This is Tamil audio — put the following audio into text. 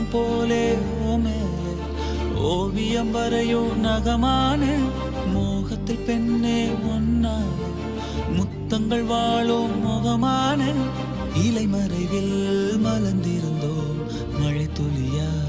போலே ஓமேலே ஓவியம் வரையும் நகமான மோகத்தில் பெண்ணே ஒன்னாலே முத்தங்கள் வாழும் முகமான இலை மறைவில் மலர்ந்திருந்தோம் மழை துளியா